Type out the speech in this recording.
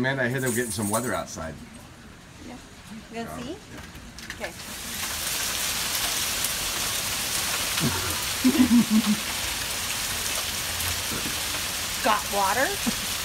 Amanda, I hear they're getting some weather outside. Yeah. You gonna see? Yeah. Okay. Got water?